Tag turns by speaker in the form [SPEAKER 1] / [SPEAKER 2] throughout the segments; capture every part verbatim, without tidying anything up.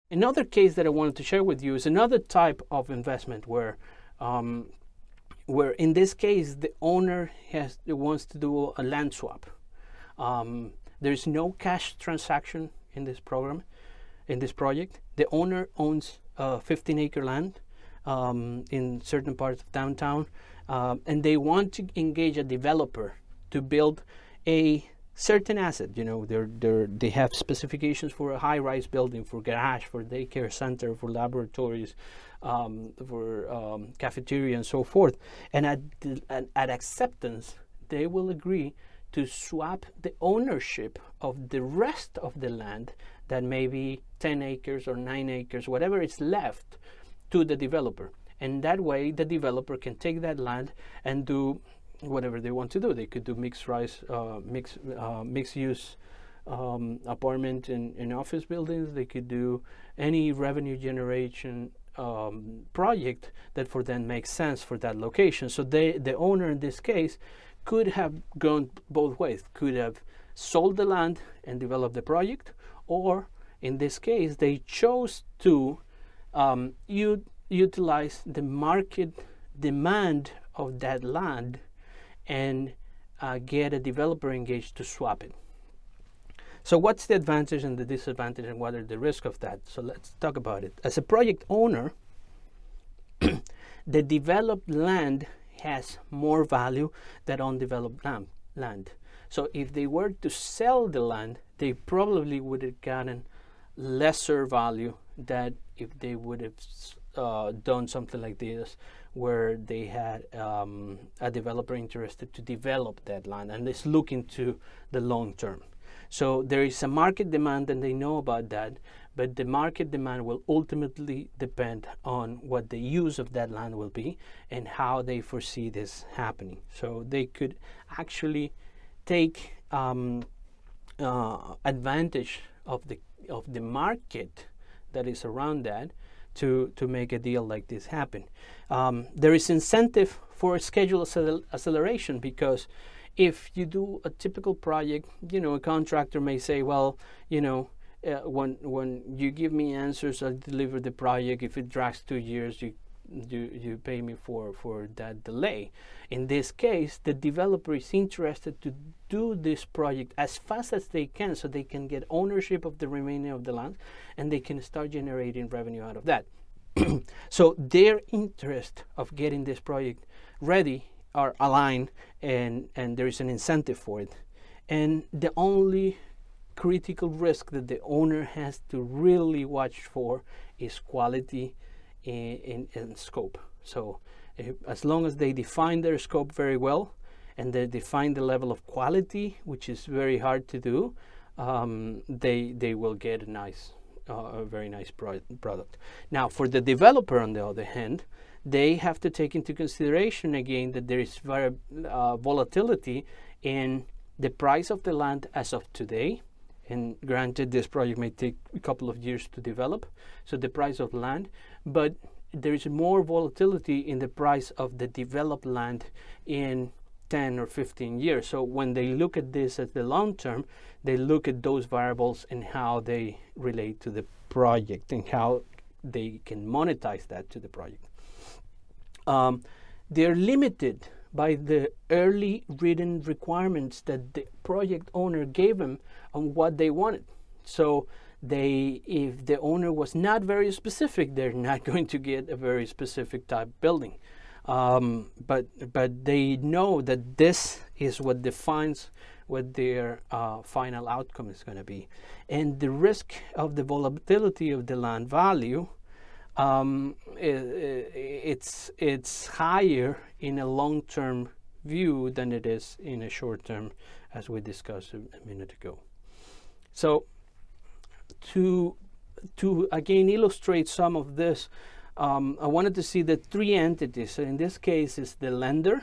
[SPEAKER 1] Another case that I wanted to share with you is another type of investment where, um, where in this case the owner has wants to do a land swap. Um, there's no cash transaction in this program, in this project. The owner owns uh, fifteen acre land um, in certain parts of downtown, um, and they want to engage a developer to build a certain asset. You know, they're, they're, they have specifications for a high-rise building, for garage, for daycare center, for laboratories, um, for um, cafeteria, and so forth. And at, the, at, at acceptance, they will agree to swap the ownership of the rest of the land, that may be ten acres or nine acres, whatever is left, to the developer. And that way, the developer can take that land and do whatever they want to do. They could do mixed rise, uh, mixed uh, mixed use um, apartment and, and office buildings. They could do any revenue generation um, project that for them makes sense for that location. So they, the owner in this case, could have gone both ways. Could have sold the land and developed the project, or in this case, they chose to um, u- utilize the market demand of that land and uh, get a developer engaged to swap it. So what's the advantage and the disadvantage, and what are the risks of that? So let's talk about it. As a project owner, the developed land has more value than undeveloped land. land. So if they were to sell the land, they probably would have gotten lesser value than if they would have uh, done something like this, where they had um, a developer interested to develop that land and is looking to the long term. So there is a market demand, and they know about that, but the market demand will ultimately depend on what the use of that land will be and how they foresee this happening. So they could actually take um, uh, advantage of the of the market that is around that to to make a deal like this happen. Um, there is incentive for schedule accel- acceleration, because if you do a typical project, you know, a contractor may say, well, you know, uh, when when you give me answers, I'll deliver the project. If it drags two years, you you you pay me for for that delay. In this case, the developer is interested to do this project as fast as they can, so they can get ownership of the remaining of the land, and they can start generating revenue out of that. So their interest of getting this project ready are aligned, and and there is an incentive for it. And the only critical risk that the owner has to really watch for is quality in, in, in scope. So if, as long as they define their scope very well, and they define the level of quality, which is very hard to do, um, they they will get a nice, uh, a very nice pro- product. Now, for the developer, on the other hand, they have to take into consideration again that there is very uh, volatility in the price of the land as of today. And granted, this project may take a couple of years to develop, so the price of land, but there is more volatility in the price of the developed land in ten or fifteen years. So when they look at this as the long term, they look at those variables and how they relate to the project and how they can monetize that to the project. Um, they're limited by the early written requirements that the project owner gave them on what they wanted. So they, if the owner was not very specific, they're not going to get a very specific type building. Um, but but they know that this is what defines what their uh, final outcome is going to be. And the risk of the volatility of the land value, um, it, it's it's higher in a long-term view than it is in a short-term, as we discussed a, a minute ago. So to to again illustrate some of this, um, I wanted to see the three entities. So in this case, is the lender,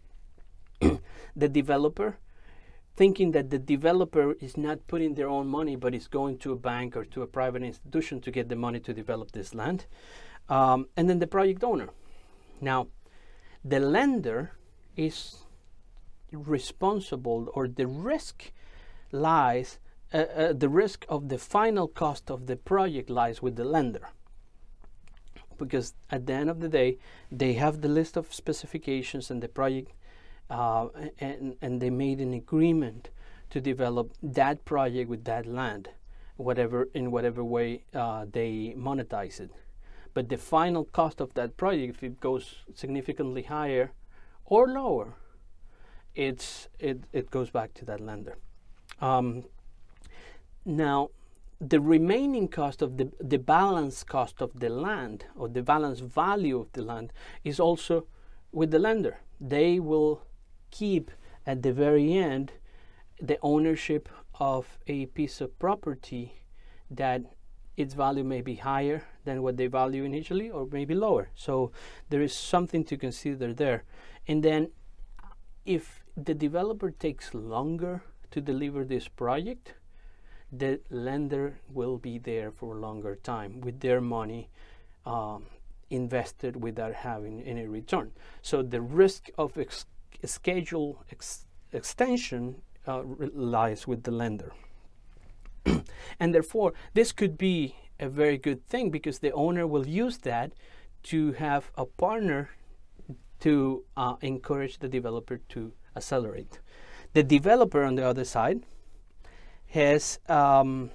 [SPEAKER 1] the developer, thinking that the developer is not putting their own money, but is going to a bank or to a private institution to get the money to develop this land, um, and then the project owner. Now, the lender is responsible, or the risk lies uh, uh, the risk of the final cost of the project lies with the lender, because at the end of the day they have the list of specifications and the project, uh, and, and they made an agreement to develop that project with that land, whatever in whatever way uh, they monetize it. But the final cost of that project, if it goes significantly higher or lower, it's it, it goes back to that lender. Um, now, the remaining cost of the the balance cost of the land, or the balance value of the land, is also with the lender. They will keep at the very end the ownership of a piece of property that its value may be higher than what they value initially, or maybe lower. So there is something to consider there. And then if the developer takes longer to deliver this project, the lender will be there for a longer time with their money um, invested without having any return. So the risk of ex schedule ex extension uh, lies with the lender. And therefore, this could be a very good thing, because the owner will use that to have a partner to uh, encourage the developer to accelerate. The developer, on the other side, has um,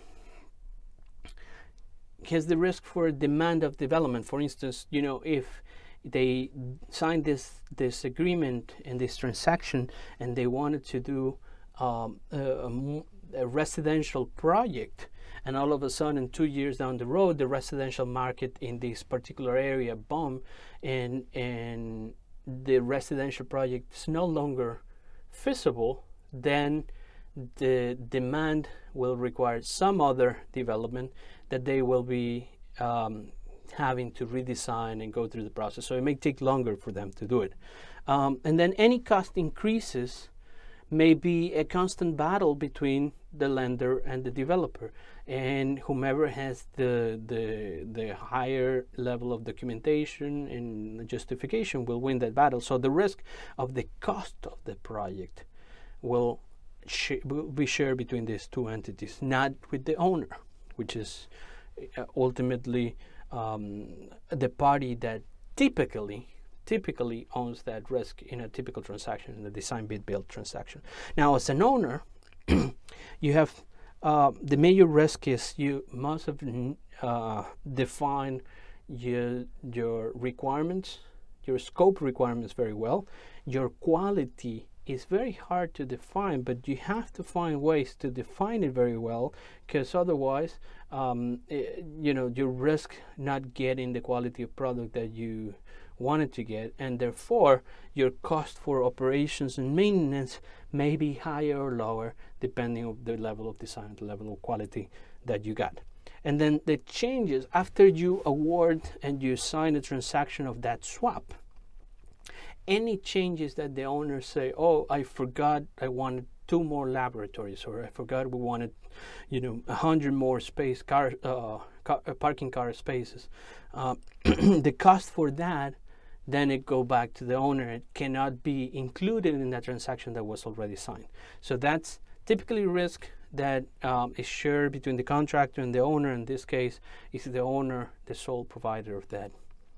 [SPEAKER 1] has the risk for demand of development. For instance, you know, if they signed this this agreement and this transaction, and they wanted to do um, a, a, a residential project, and all of a sudden, two years down the road, the residential market in this particular area boom, and and the residential project is no longer feasible, then the demand will require some other development that they will be um, having to redesign and go through the process. So it may take longer for them to do it. Um, and then any cost increases may be a constant battle between the lender and the developer, and whomever has the the the higher level of documentation and justification will win that battle. So the risk of the cost of the project will, sh will be shared between these two entities, not with the owner, which is uh, ultimately um, the party that typically typically owns that risk in a typical transaction, in the design bid build transaction. Now, as an owner, you have uh, the major risk is you must have uh, defined your your requirements, your scope requirements very well. Your quality is very hard to define, but you have to find ways to define it very well, because otherwise, um, it, you know, you risk not getting the quality of product that you wanted to get, and therefore your cost for operations and maintenance may be higher or lower depending on the level of design, the level of quality that you got. And then the changes after you award and you sign a transaction of that swap, any changes that the owners say, oh, I forgot I wanted two more laboratories, or I forgot we wanted, you know, a hundred more space car, uh, car uh, parking car spaces, uh, the cost for that, then it go back to the owner. It cannot be included in that transaction that was already signed. So that's typically risk that um, is shared between the contractor and the owner. In this case, is the owner the sole provider of that.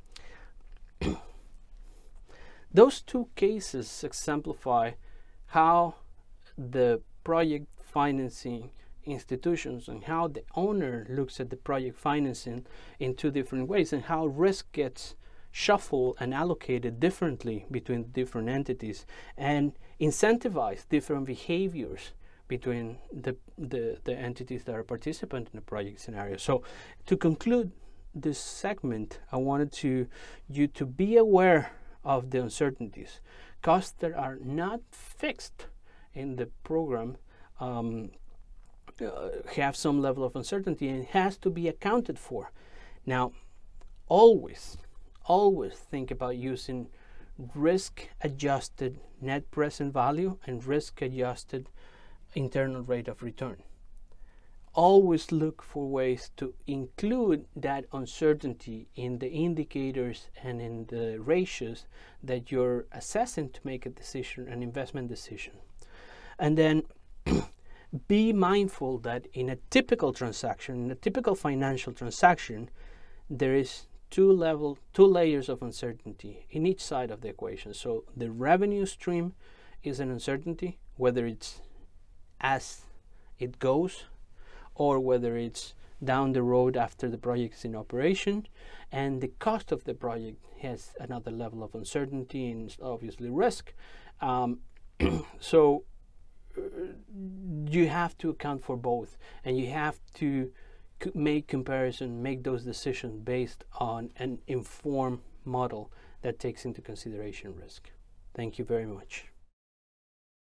[SPEAKER 1] Those two cases exemplify how the project financing institutions and how the owner looks at the project financing in two different ways, and how risk gets shuffled and allocated differently between different entities, and incentivize different behaviors between the, the, the entities that are participant in the project scenario. So to conclude this segment, I wanted to you to be aware of the uncertainties. Costs that are not fixed in the program um, uh, have some level of uncertainty, and it has to be accounted for. Now, always, always think about using risk-adjusted net present value and risk-adjusted internal rate of return. Always look for ways to include that uncertainty in the indicators and in the ratios that you're assessing to make a decision, an investment decision. And then be mindful that in a typical transaction, in a typical financial transaction, there is two level, two layers of uncertainty in each side of the equation. So the revenue stream is an uncertainty, whether it's as it goes or whether it's down the road after the project is in operation, and the cost of the project has another level of uncertainty and obviously risk. Um, so uh, you have to account for both, and you have to make comparison, make those decisions based on an informed model that takes into consideration risk. Thank you very much.